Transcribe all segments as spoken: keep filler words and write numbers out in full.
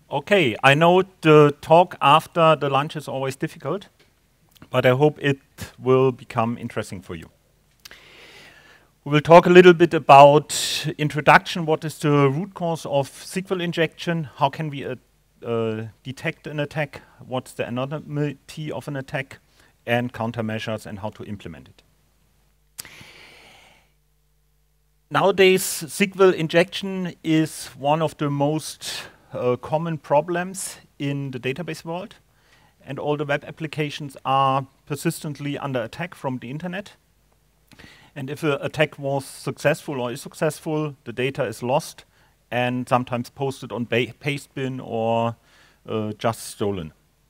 Okay, I know the talk after the lunch is always difficult, but I hope it will become interesting for you. We will talk a little bit about introduction, what is the root cause of S Q L injection, how can we uh, uh, detect an attack, what's the anonymity of an attack, and countermeasures and how to implement it. Nowadays, S Q L injection is one of the most uh, common problems in the database world, and all the web applications are persistently under attack from the internet. And if an attack was successful or is successful, the data is lost and sometimes posted on pastebin or uh, just stolen.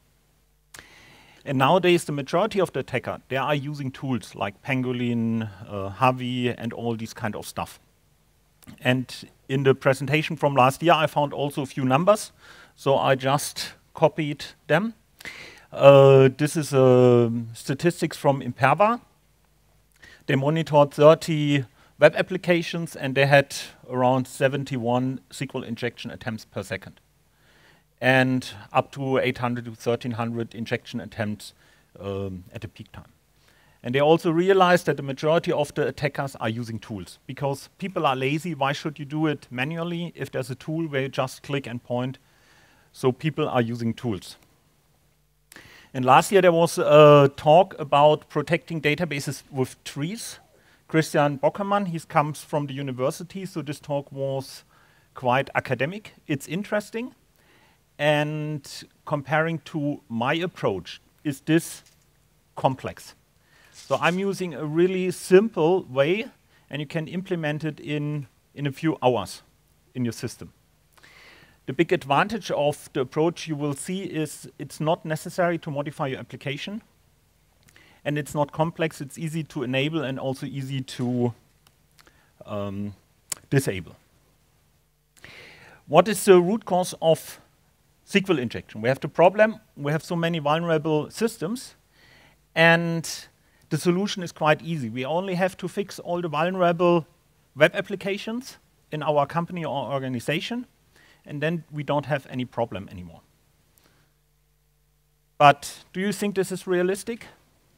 And nowadays, the majority of the attacker, they are using tools like Pangolin, uh, Havi, and all these kind of stuff. And in the presentation from last year, I found also a few numbers, so I just copied them. Uh, this is uh, statistics from Imperva. They monitored thirty web applications, and they had around seventy-one S Q L injection attempts per second, and up to eight hundred to thirteen hundred injection attempts um, at the peak time. And they also realized that the majority of the attackers are using tools, because people are lazy. Why should you do it manually if there's a tool where you just click and point? So people are using tools. And last year there was a talk about protecting databases with trees. Christian Bockermann, he comes from the university, so this talk was quite academic. It's interesting. And comparing to my approach, is this complex? So I'm using a really simple way, and you can implement it in, in a few hours in your system. The big advantage of the approach you will see is it's not necessary to modify your application, and it's not complex. It's easy to enable and also easy to um, disable. What is the root cause of S Q L injection? We have the problem, we have so many vulnerable systems, and the solution is quite easy. We only have to fix all the vulnerable web applications in our company or organization, and then we don't have any problem anymore. But do you think this is realistic?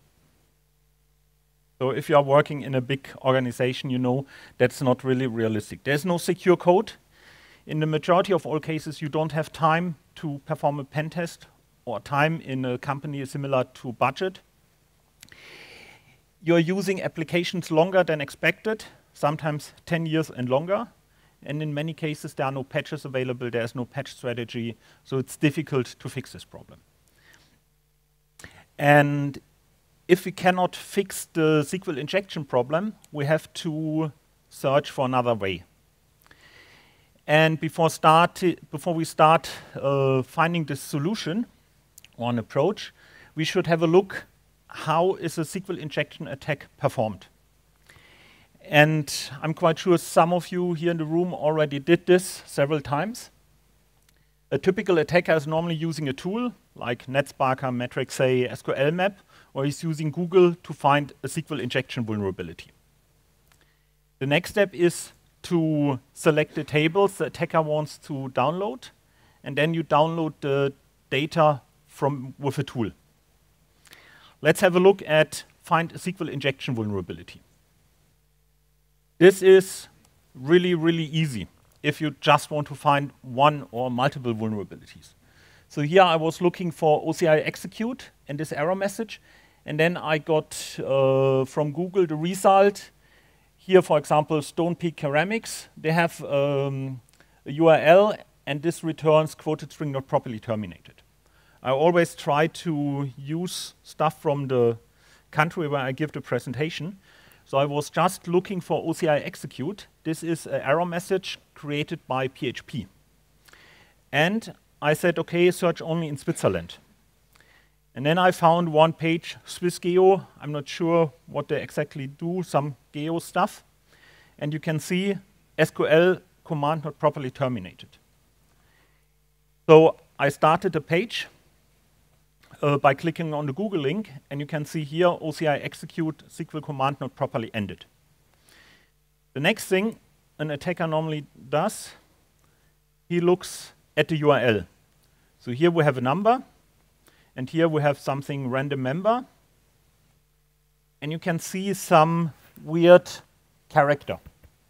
So if you are working in a big organization, you know that's not really realistic. There's no secure code. In the majority of all cases, you don't have time to perform a pen test, or time in a company is similar to budget. You're using applications longer than expected, sometimes ten years and longer. And in many cases, there are no patches available, there's no patch strategy, so it's difficult to fix this problem. And if we cannot fix the S Q L injection problem, we have to search for another way. And before, start before we start uh, finding the solution or an approach, we should have a look how is a S Q L injection attack performed. And I'm quite sure some of you here in the room already did this several times. A typical attacker is normally using a tool like NetSparker, Matrixay, S Q L Map, or he's using Google to find a S Q L injection vulnerability. The next step is to select the tables the attacker wants to download, and then you download the data from with a tool. Let's have a look at find a S Q L injection vulnerability. This is really, really easy if you just want to find one or multiple vulnerabilities. So here I was looking for O C I execute and this error message, and then I got uh, from Google the result. Here, for example, Stone Peak Ceramics, they have um, a U R L, and this returns quoted string not properly terminated. I always try to use stuff from the country where I give the presentation. So I was just looking for O C I execute. This is an error message created by P H P. And I said, okay, search only in Switzerland. And then I found one page, SwissGeo. I'm not sure what they exactly do, some geo stuff. And you can see S Q L command not properly terminated. So I started a page uh, by clicking on the Google link, and you can see here O C I execute S Q L command not properly ended. The next thing an attacker normally does, he looks at the U R L. So here we have a number, and here we have something random member, and you can see some weird character.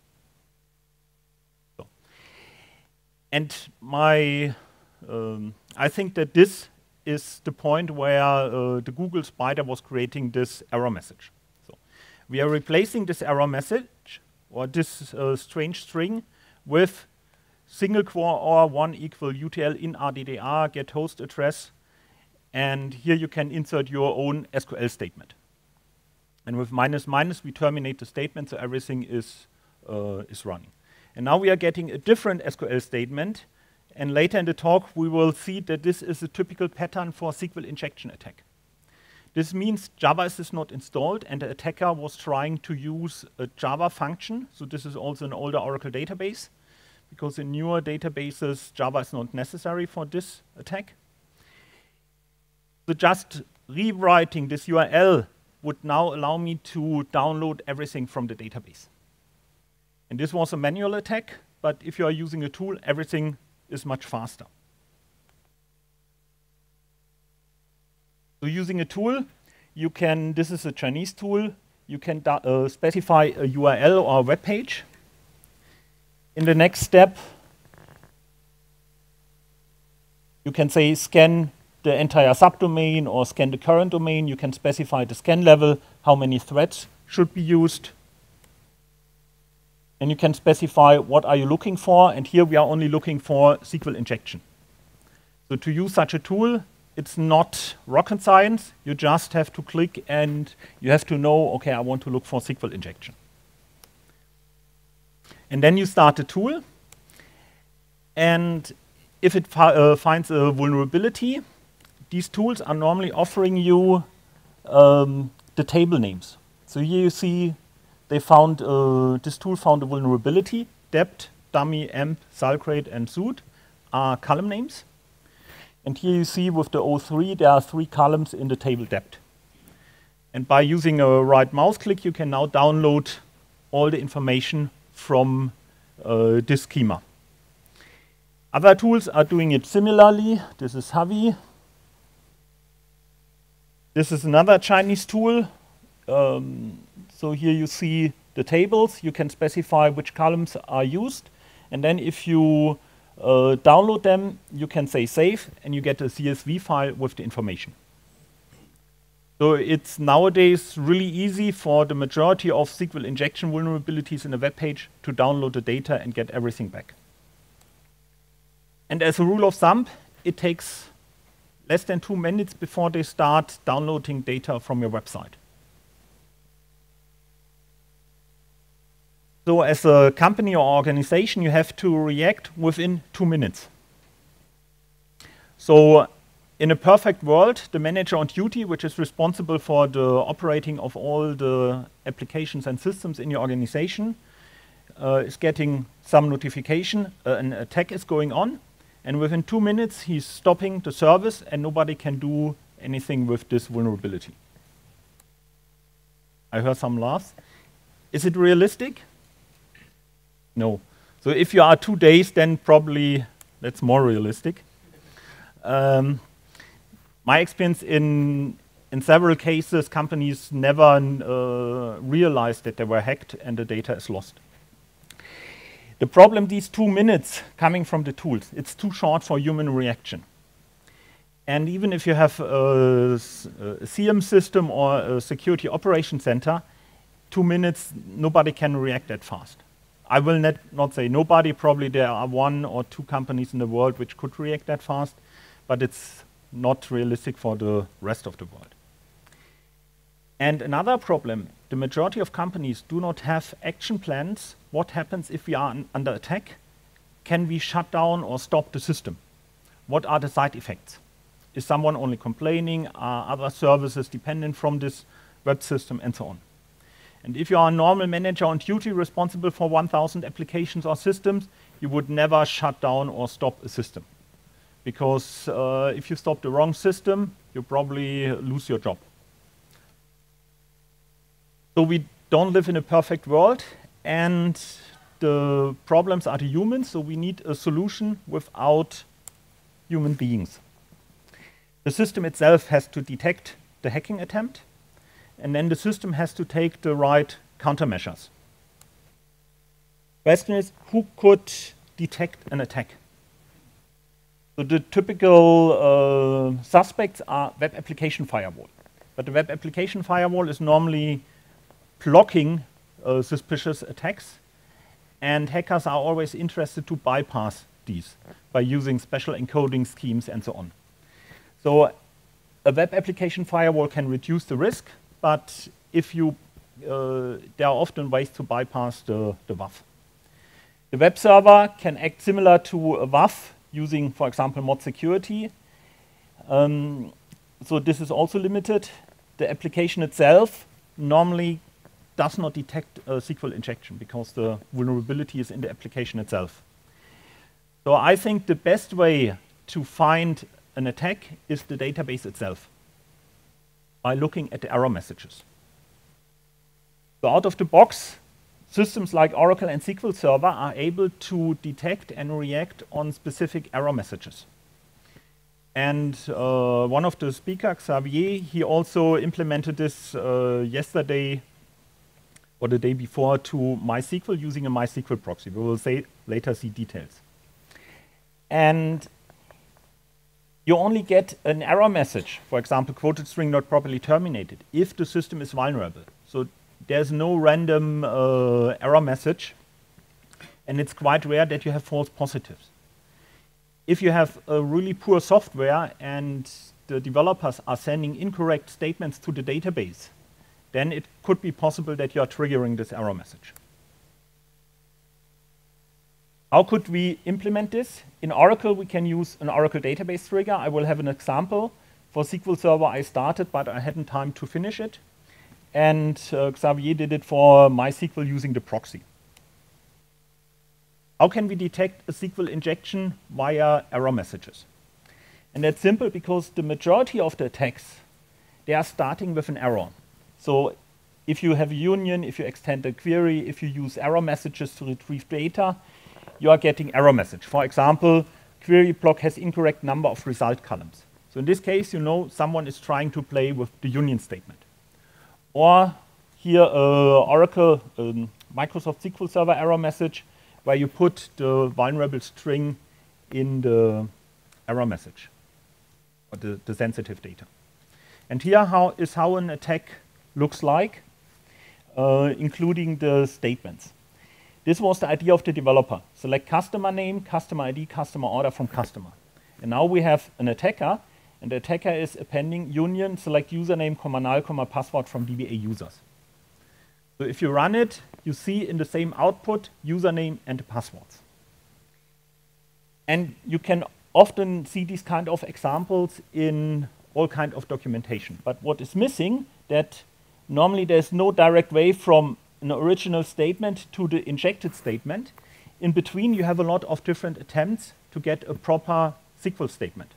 So. And my, um, I think that this is the point where uh, the Google Spider was creating this error message. So we are replacing this error message, or this uh, strange string, with single core or one equal U T L in R D D R, get host address, and here you can insert your own S Q L statement. And with minus minus, we terminate the statement, so everything is, uh, is running. And now we are getting a different S Q L statement, and later in the talk, we will see that this is a typical pattern for S Q L injection attack. This means Java is not installed, and the attacker was trying to use a Java function. So this is also an older Oracle database, because in newer databases, Java is not necessary for this attack. So just rewriting this U R L would now allow me to download everything from the database. And this was a manual attack, but if you are using a tool, everything is much faster. So using a tool, you can, this is a Chinese tool, you can uh, specify a U R L or a web page. In the next step, you can say scan the entire subdomain or scan the current domain. You can specify the scan level, how many threads should be used. And you can specify what are you looking for, and here we are only looking for S Q L injection. So to use such a tool, it's not rocket science. You just have to click and you have to know, okay, I want to look for S Q L injection. And then you start the tool, and if it fi uh, finds a vulnerability, these tools are normally offering you um, the table names. So here you see they found, uh, this tool found a vulnerability. Dept, dummy, emp, sulcrate, and suit are column names. And here you see with the O three, there are three columns in the table dept. And by using a right mouse click, you can now download all the information from uh, this schema. Other tools are doing it similarly. This is Havi. This is another Chinese tool. Um, so here you see the tables. You can specify which columns are used. And then if you uh, download them, you can say save, and you get a C S V file with the information. So it's nowadays really easy for the majority of S Q L injection vulnerabilities in a web page to download the data and get everything back. And as a rule of thumb, it takes less than two minutes before they start downloading data from your website. So as a company or organization, you have to react within two minutes. So in a perfect world, the manager on duty, which is responsible for the operating of all the applications and systems in your organization, uh, is getting some notification, uh, an attack is going on, and within two minutes he's stopping the service and nobody can do anything with this vulnerability. I heard some laughs. Is it realistic? No. So if you are two days, then probably that's more realistic. Um, My experience in, in several cases, companies never uh, realized that they were hacked and the data is lost. The problem, these two minutes coming from the tools, it's too short for human reaction. And even if you have a, a C M system or a security operation center, two minutes, nobody can react that fast. I will not, not say nobody, probably there are one or two companies in the world which could react that fast, but it's not realistic for the rest of the world. And another problem, the majority of companies do not have action plans. What happens if we are under attack? Can we shut down or stop the system? What are the side effects? Is someone only complaining? Are other services dependent from this web system, and so on? And if you are a normal manager on duty responsible for one thousand applications or systems, you would never shut down or stop a system. Because uh, if you stop the wrong system, you probably lose your job. So we don't live in a perfect world, and the problems are the humans, so we need a solution without human beings. The system itself has to detect the hacking attempt, and then the system has to take the right countermeasures. Question is, who could detect an attack? So the typical uh, suspects are web application firewall. But the web application firewall is normally blocking uh, suspicious attacks, and hackers are always interested to bypass these by using special encoding schemes and so on. So a web application firewall can reduce the risk, but if you, uh, there are often ways to bypass the, the W A F. The web server can act similar to a W A F using, for example, mod security. Um, so this is also limited. The application itself normally does not detect a S Q L injection because the vulnerability is in the application itself. So I think the best way to find an attack is the database itself by looking at the error messages. So out of the box, systems like Oracle and S Q L Server are able to detect and react on specific error messages. And uh, one of the speakers, Xavier, he also implemented this uh, yesterday or the day before to MySQL using a MySQL proxy. We will say later see details. And you only get an error message, for example, quoted string not properly terminated, if the system is vulnerable. So there's no random uh, error message, and it's quite rare that you have false positives. If you have a really poor software and the developers are sending incorrect statements to the database, then it could be possible that you are triggering this error message. How could we implement this? In Oracle, we can use an Oracle database trigger. I will have an example. For S Q L Server, I started, but I hadn't time to finish it. And uh, Xavier did it for MySQL using the proxy. How can we detect a S Q L injection via error messages? And that's simple because the majority of the attacks, they are starting with an error. So if you have a union, if you extend a query, if you use error messages to retrieve data, you are getting error message. For example, query block has incorrect number of result columns. So in this case, you know someone is trying to play with the union statement. Or here, uh, Oracle, um, Microsoft S Q L Server error message, where you put the vulnerable string in the error message, or the, the sensitive data. And here how is how an attack looks like, uh, including the statements. This was the idea of the developer. Select customer name, customer I D, customer order from customer. And now we have an attacker, and the attacker is appending union, select username, comma null, comma password from D B A users. So if you run it, you see in the same output username and the passwords. And you can often see these kind of examples in all kind of documentation. But what is missing, that normally there's no direct way from an original statement to the injected statement. In between, you have a lot of different attempts to get a proper S Q L statement.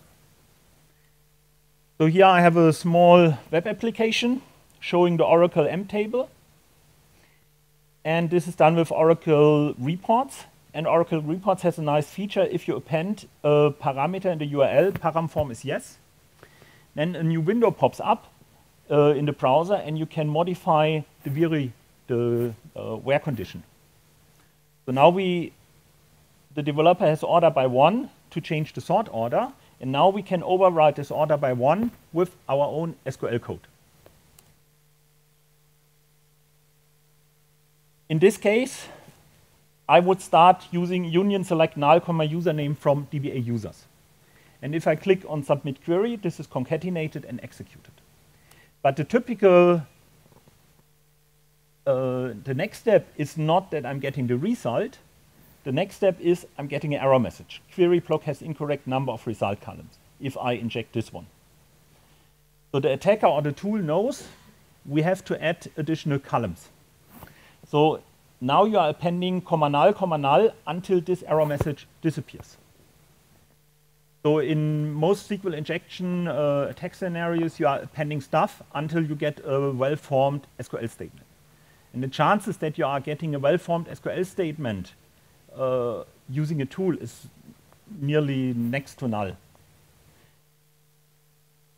So here I have a small web application showing the Oracle M table. And this is done with Oracle Reports. And Oracle Reports has a nice feature. If you append a parameter in the U R L, param form is yes. Then a new window pops up uh, in the browser, and you can modify the very the uh, where condition. So now we, the developer has order by one to change the sort order, and now we can override this order by one with our own S Q L code. In this case, I would start using union select null, comma username from D B A users. And if I click on submit query, this is concatenated and executed. But the typical Uh, the next step is not that I'm getting the result. The next step is I'm getting an error message. Query block has incorrect number of result columns if I inject this one. So the attacker or the tool knows we have to add additional columns. So now you are appending comma null, comma null until this error message disappears. So in most S Q L injection uh, attack scenarios, you are appending stuff until you get a well-formed S Q L statement. And the chances that you are getting a well-formed S Q L statement uh, using a tool is nearly next to null.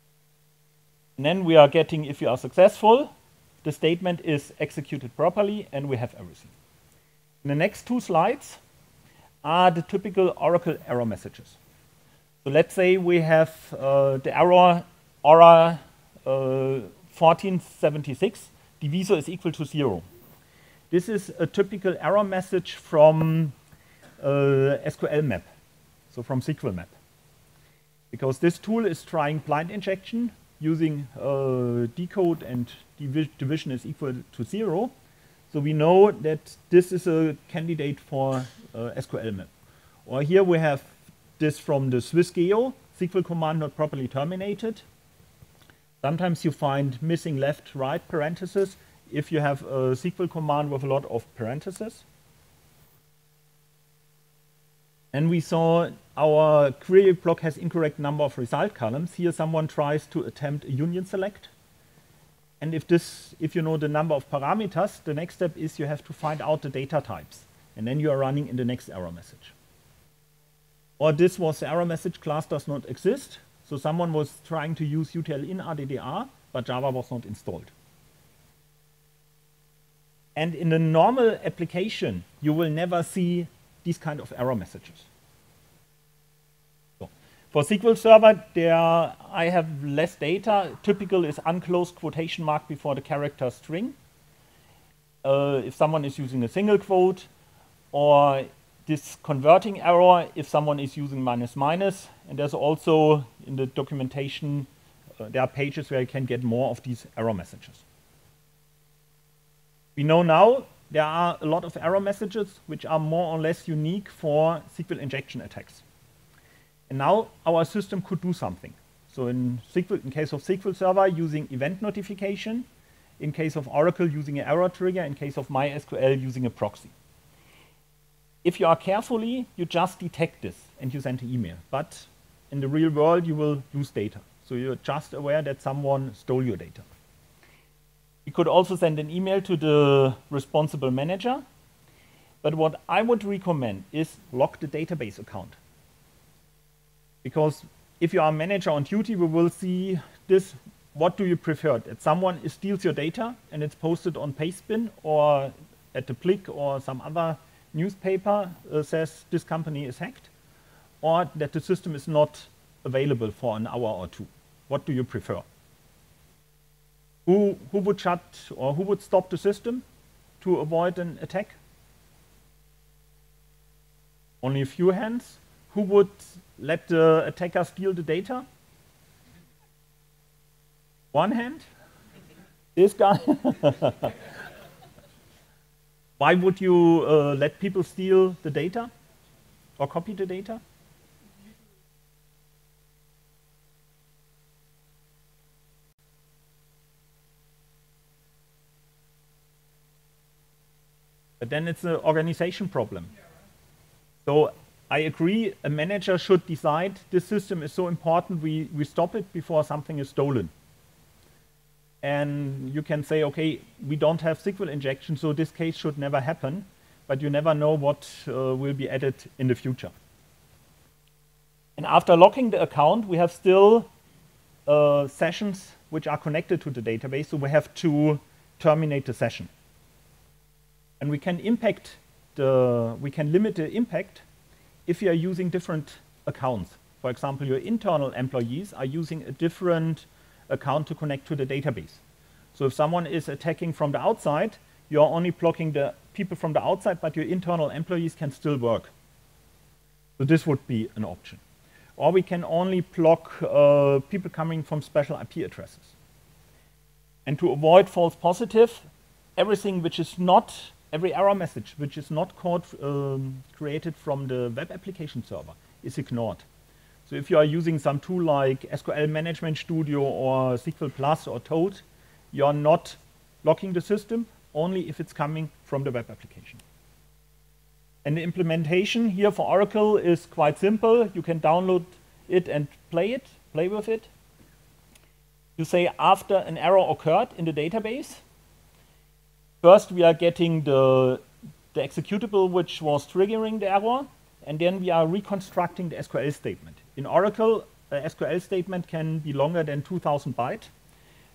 And then we are getting, if you are successful, the statement is executed properly, and we have everything. In the next two slides are the typical Oracle error messages. So let's say we have uh, the error Aura uh, fourteen seventy-six, divisor is equal to zero. This is a typical error message from uh, S Q L map, so from S Q L map. Because this tool is trying blind injection using uh, decode and divi division is equal to zero. So we know that this is a candidate for uh, S Q L map. Or here we have this from the SwissGeo, S Q L command not properly terminated. Sometimes you find missing left, right parentheses if you have a S Q L command with a lot of parentheses. And we saw our query block has incorrect number of result columns. Here someone tries to attempt a union select. And if this, if you know the number of parameters, the next step is you have to find out the data types. And then you are running in the next error message. Or this was the error message, class does not exist. So someone was trying to use util-in R D D R, but Java was not installed. And in a normal application, you will never see these kind of error messages. So for S Q L Server, there I have less data. Typical is unclosed quotation mark before the character string. Uh, if someone is using a single quote, or this converting error if someone is using minus minus. And there's also in the documentation, uh, there are pages where you can get more of these error messages. We know now there are a lot of error messages which are more or less unique for S Q L injection attacks. And now our system could do something. So in, S Q L, in case of S Q L Server using event notification, in case of Oracle using an error trigger, in case of MySQL using a proxy. If you are carefully, you just detect this and you send an email. But in the real world, you will lose data. So you're just aware that someone stole your data. You could also send an email to the responsible manager. But what I would recommend is lock the database account. Because if you are a manager on duty, we will see this. What do you prefer? That someone steals your data and it's posted on Pastebin or at the Blick or some other newspaper uh, says this company is hacked, or that the system is not available for an hour or two. What do you prefer? Who, who would shut or who would stop the system to avoid an attack? Only a few hands. Who would let the attacker steal the data? One hand? This guy? Why would you uh, let people steal the data or copy the data? But then it's an organization problem. So I agree, a manager should decide this system is so important, we, we stop it before something is stolen. And you can say, okay, we don't have S Q L injection, so this case should never happen, but you never know what uh, will be added in the future. And after locking the account, we have still uh, sessions which are connected to the database, so we have to terminate the session. And we can impact the, we can limit the impact if you are using different accounts. For example, your internal employees are using a different account to connect to the database. So if someone is attacking from the outside, you are only blocking the people from the outside, but your internal employees can still work. So this would be an option. Or we can only block uh, people coming from special I P addresses. And to avoid false positive, everything which is not, every error message which is not code um, created from the web application server is ignored. So if you are using some tool like S Q L Management Studio or S Q L Plus or Toad, you are not locking the system, only if it's coming from the web application. And the implementation here for Oracle is quite simple. You can download it and play it, play with it. You say after an error occurred in the database, first we are getting the, the executable which was triggering the error, and then we are reconstructing the S Q L statement. In Oracle, a S Q L statement can be longer than two thousand bytes,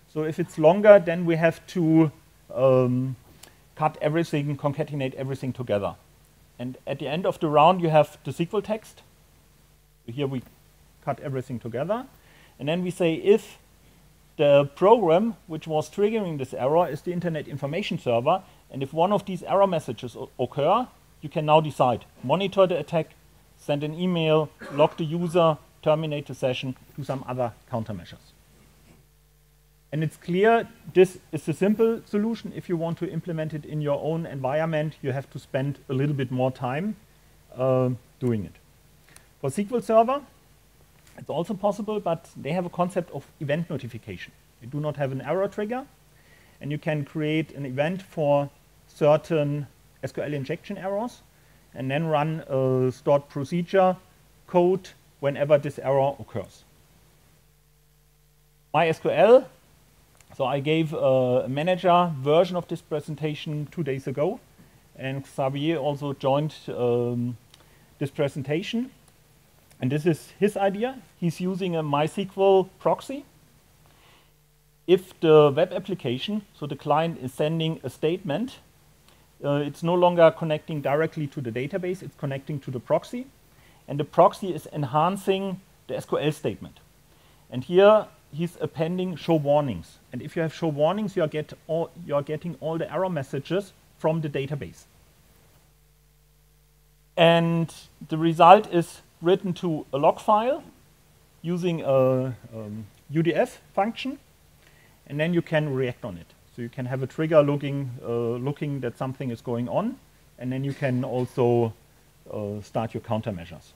So if it's longer, then we have to um, cut everything, concatenate everything together. And at the end of the round, you have the S Q L text. Here we cut everything together. And then we say if the program which was triggering this error is the Internet Information Server, and if one of these error messages occur, you can now decide. Monitor the attack, send an email, log the user, terminate the session, do some other countermeasures. And it's clear this is a simple solution. If you want to implement it in your own environment, you have to spend a little bit more time uh, doing it. For S Q L Server, it's also possible, but they have a concept of event notification. You do not have an error trigger, and you can create an event for certain S Q L injection errors, and then run a stored procedure code whenever this error occurs. MySQL, so I gave a manager version of this presentation two days ago, and Xavier also joined um, this presentation. And this is his idea. He's using a MySQL proxy. If the web application, so the client is sending a statement, uh, it's no longer connecting directly to the database, it's connecting to the proxy. And the proxy is enhancing the S Q L statement. And here he's appending show warnings. And if you have show warnings, you are, get all, you are getting all the error messages from the database. And the result is written to a log file using a um, U D F function, and then you can react on it. So you can have a trigger looking, uh, looking that something is going on, and then you can also uh, start your countermeasures.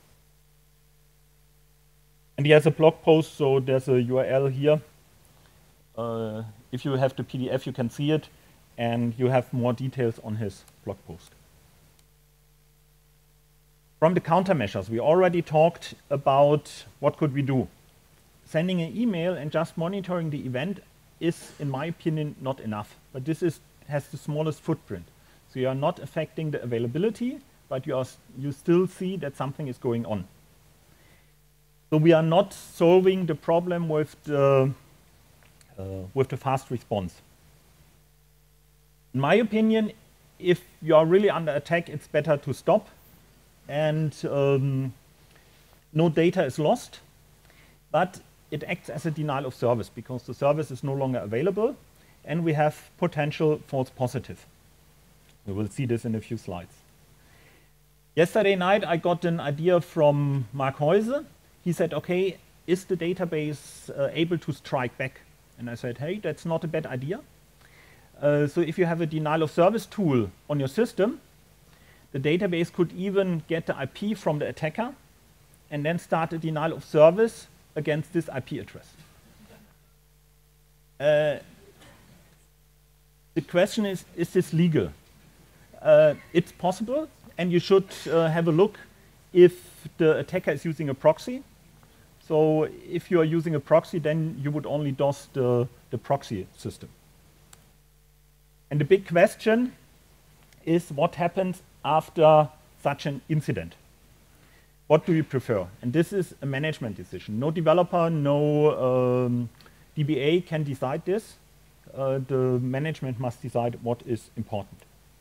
And he has a blog post, so there's a U R L here. Uh, if you have the P D F, you can see it, and you have more details on his blog post. From the countermeasures, we already talked about what could we do. Sending an email and just monitoring the event is, in my opinion, not enough. But this is, has the smallest footprint. So you are not affecting the availability, but you, are, you still see that something is going on. So we are not solving the problem with the, uh, with the fast response. In my opinion, if you are really under attack, it's better to stop. And um, no data is lost, but it acts as a denial of service because the service is no longer available, and we have potential false positive. We will see this in a few slides. Yesterday night, I got an idea from Mark Heuse. He said, okay, is the database uh, able to strike back? And I said, hey, that's not a bad idea. Uh, so if you have a denial of service tool on your system, the database could even get the I P from the attacker and then start a denial of service against this I P address. Uh, the question is, is this legal? Uh, it's possible, and you should uh, have a look if the attacker is using a proxy. So if you are using a proxy, then you would only DOS the, the proxy system. And the big question is what happens after such an incident. What do you prefer? And this is a management decision. No developer, no um, D B A can decide this. Uh, the management must decide what is important.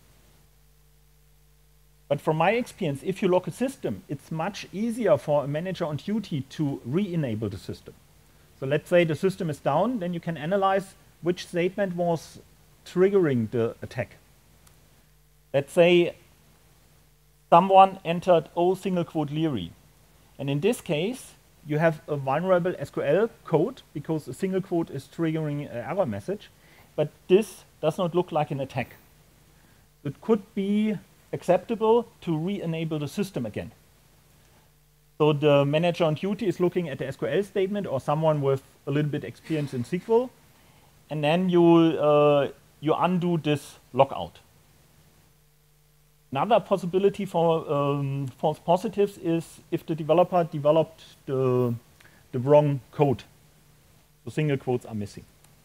But from my experience, if you lock a system, it's much easier for a manager on duty to re-enable the system. So let's say the system is down, then you can analyze which statement was triggering the attack. Let's say someone entered O single quote Leary. And in this case, you have a vulnerable S Q L code because a single quote is triggering an error message. But this does not look like an attack. It could be acceptable to re-enable the system again. So the manager on duty is looking at the S Q L statement, or someone with a little bit experience in S Q L, and then you, uh, you undo this logout. Another possibility for um, false positives is if the developer developed the, the wrong code. The single quotes are missing.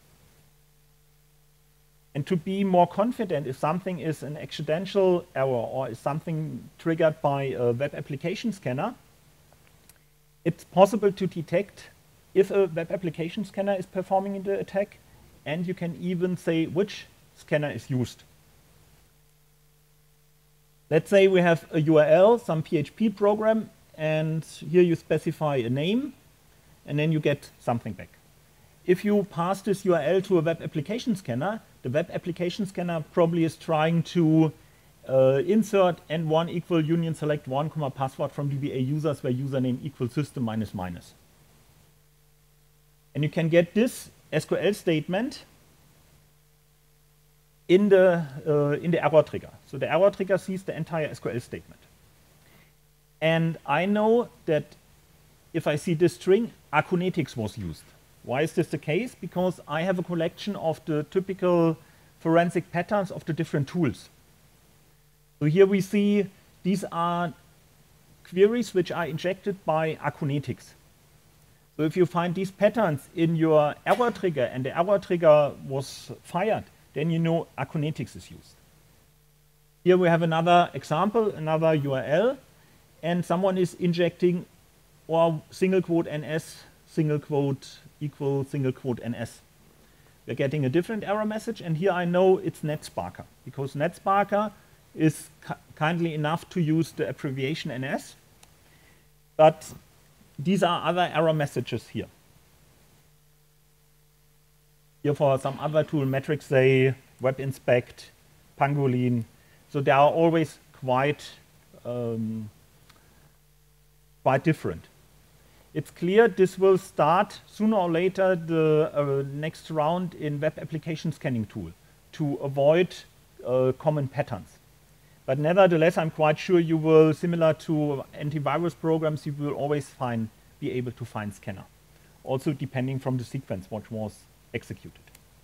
And to be more confident if something is an accidental error or is something triggered by a web application scanner, it's possible to detect if a web application scanner is performing the attack, and you can even say which scanner is used. Let's say we have a U R L, some P H P program, and here you specify a name, and then you get something back. If you pass this U R L to a web application scanner, the web application scanner probably is trying to uh, insert N one equal union select one comma password from D B A users where username equals system minus minus. And you can get this S Q L statement in the, uh, in the error trigger. So the error trigger sees the entire S Q L statement. And I know that if I see this string, Akunetix was used. Why is this the case? Because I have a collection of the typical forensic patterns of the different tools. So here we see these are queries which are injected by Akunetix. So if you find these patterns in your error trigger and the error trigger was fired, then you know Akunetix is used. Here we have another example, another U R L, and someone is injecting or single quote N S, single quote equal single quote N S. We're getting a different error message, and here I know it's NetSparker, because NetSparker is ki kindly enough to use the abbreviation N S, but these are other error messages here. Here for some other tool, MetricSay, WebInspect, Pangolin. So they are always quite, um, quite different. It's clear this will start sooner or later the uh, next round in web application scanning tool to avoid uh, common patterns. But nevertheless, I'm quite sure you will, similar to antivirus programs, you will always find, be able to find scanner. Also depending from the sequence what was executed.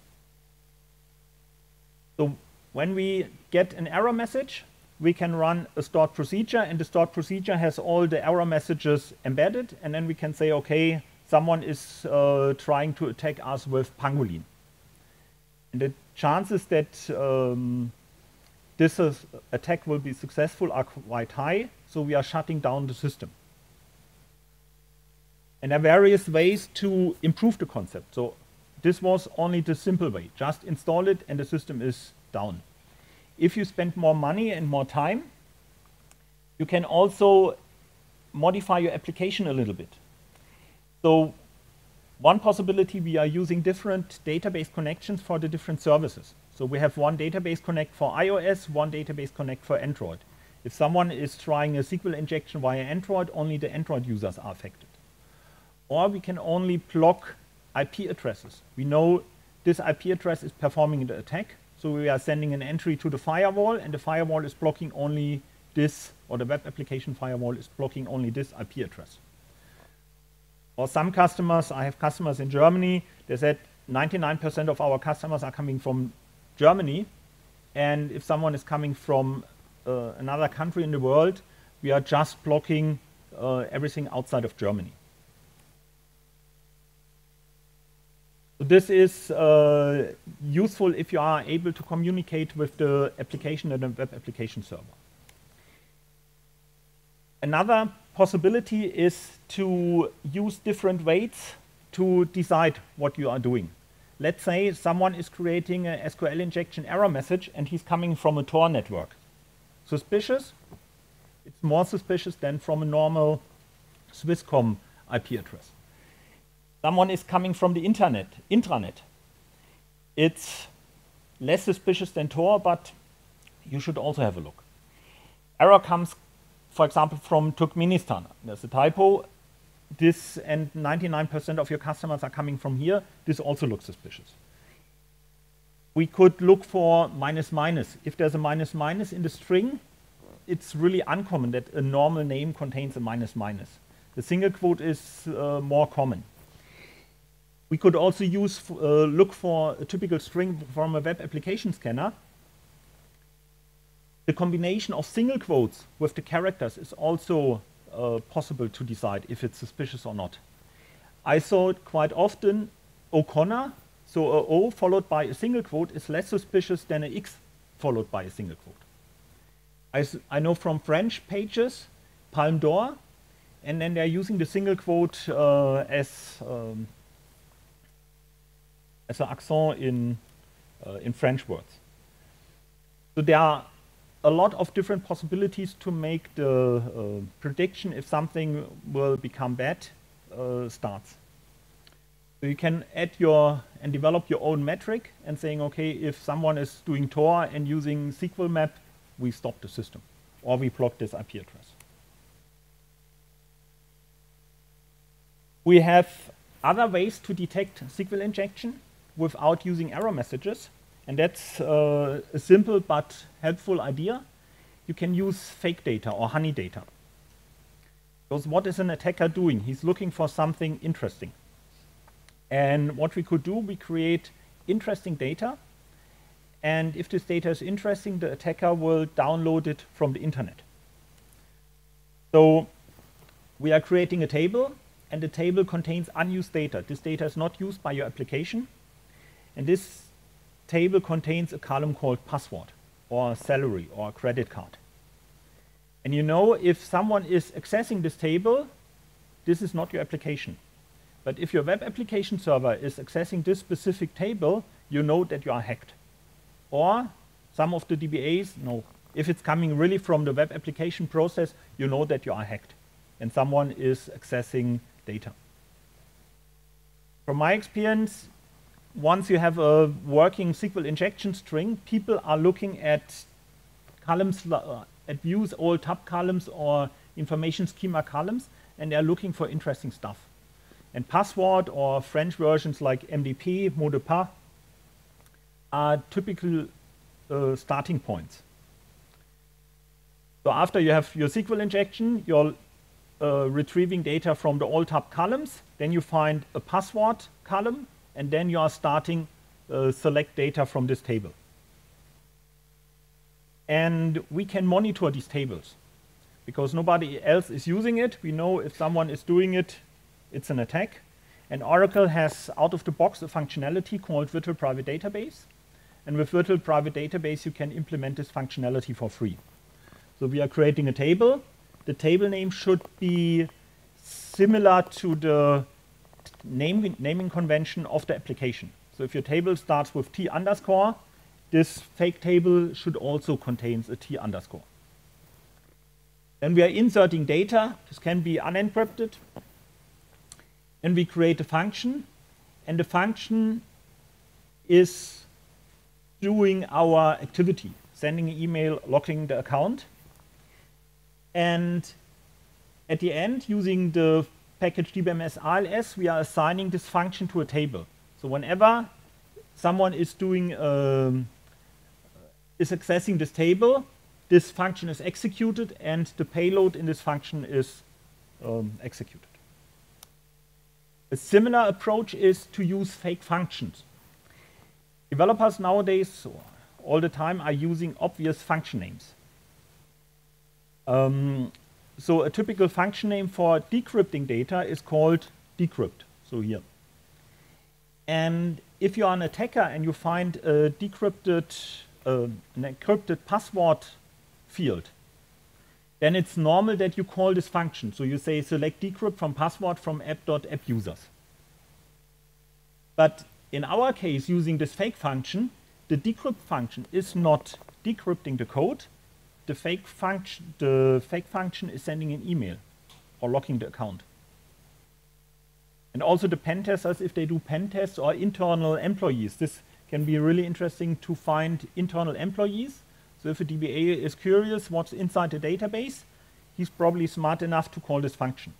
So when we get an error message, we can run a stored procedure, and the stored procedure has all the error messages embedded, and then we can say, okay, someone is uh, trying to attack us with Pangolin. And the chances that um, this is, attack will be successful are quite high, so we are shutting down the system. And there are various ways to improve the concept. So this was only the simple way. Just install it and the system is down. If you spend more money and more time, you can also modify your application a little bit. So one possibility, we are using different database connections for the different services. So we have one database connect for iOS, one database connect for Android. If someone is trying a S Q L injection via Android, only the Android users are affected. Or we can only block I P addresses. We know this I P address is performing the attack, so we are sending an entry to the firewall, and the firewall is blocking only this, or the web application firewall is blocking only this I P address. Or some customers, I have customers in Germany, they said ninety-nine percent of our customers are coming from Germany, and if someone is coming from uh, another country in the world, we are just blocking uh, everything outside of Germany. So this is uh, useful if you are able to communicate with the application and the web application server. Another possibility is to use different weights to decide what you are doing. Let's say someone is creating a S Q L injection error message and he's coming from a Tor network. Suspicious? It's more suspicious than from a normal Swisscom I P address. Someone is coming from the internet, intranet. It's less suspicious than Tor, but you should also have a look. Error comes, for example, from Turkmenistan. There's a typo. This and ninety-nine percent of your customers are coming from here. This also looks suspicious. We could look for minus minus. If there's a minus minus in the string, it's really uncommon that a normal name contains a minus minus. The single quote is uh, more common. We could also use uh, look for a typical string from a web application scanner. The combination of single quotes with the characters is also uh, possible to decide if it's suspicious or not. I saw it quite often. O'Connor, so a O followed by a single quote is less suspicious than an X followed by a single quote. I, I know from French pages, Palme d'Or, and then they're using the single quote uh, as um, as an accent in uh, in French words. So there are a lot of different possibilities to make the uh, prediction if something will become bad uh, starts. So you can add your and develop your own metric and saying, okay, if someone is doing Tor and using S Q L map, we stop the system or we block this I P address. We have other ways to detect S Q L injection without using error messages. And that's uh, a simple but helpful idea. You can use fake data or honey data. Because what is an attacker doing? He's looking for something interesting. And what we could do, we create interesting data. And if this data is interesting, the attacker will download it from the internet. So we are creating a table, and the table contains unused data. This data is not used by your application. And this table contains a column called password or salary or credit card. And you know, if someone is accessing this table, this is not your application. But if your web application server is accessing this specific table, you know that you are hacked. Or some of the D B As, no. If it's coming really from the web application process, you know that you are hacked and someone is accessing data. From my experience, once you have a working S Q L injection string, people are looking at columns, uh, at views, all tab columns or information schema columns, and they're looking for interesting stuff. And password or French versions like M D P, mot de passe, are typical uh, starting points. So after you have your S Q L injection, you're uh, retrieving data from the all tab columns, then you find a password column, and then you are starting uh, select data from this table. And we can monitor these tables because nobody else is using it. We know if someone is doing it, it's an attack. And Oracle has out of the box a functionality called Virtual Private Database. And with Virtual Private Database, you can implement this functionality for free. So we are creating a table. The table name should be similar to the Name, naming convention of the application. So if your table starts with T underscore, this fake table should also contain a T underscore. Then we are inserting data. This can be unencrypted. And we create a function. And the function is doing our activity, sending an email, logging the account. And at the end, using the package D B M S I L S, we are assigning this function to a table. So whenever someone is doing um, is accessing this table, this function is executed and the payload in this function is um, executed. A similar approach is to use fake functions. Developers nowadays, all the time, are using obvious function names. Um, So a typical function name for decrypting data is called decrypt, so here. And if you are an attacker and you find a decrypted, uh, an encrypted password field, then it's normal that you call this function. So you say select decrypt from password from app.appusers. But in our case, using this fake function, the decrypt function is not decrypting the code. The fake function, the fake function is sending an email or locking the account. And also the pen testers, if they do pen tests or internal employees, this can be really interesting to find internal employees. So if a D B A is curious what's inside the database, he's probably smart enough to call this function.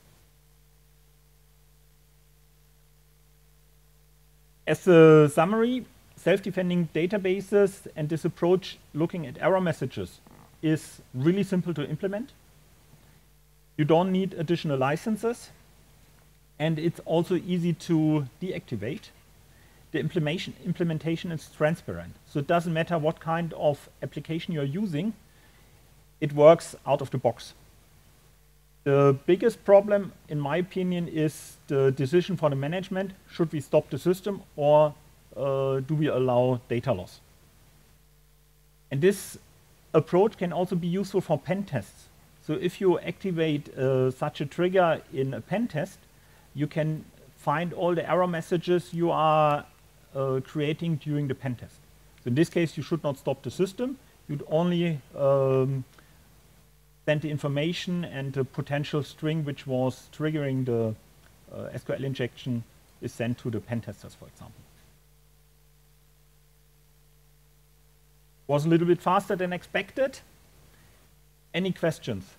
As a summary, self-defending databases and this approach looking at error messages is really simple to implement. You don't need additional licenses, and it's also easy to deactivate. The implementation, implementation is transparent, so it doesn't matter what kind of application you're using, it works out of the box. The biggest problem, in my opinion, is the decision for the management. Should we stop the system or uh, do we allow data loss? And this approach can also be useful for pen tests. So if you activate uh, such a trigger in a pen test, you can find all the error messages you are uh, creating during the pen test. So in this case, you should not stop the system. You'd only um, send the information, and the potential string which was triggering the uh, S Q L injection is sent to the pen testers, for example. Was a little bit faster than expected. Any questions?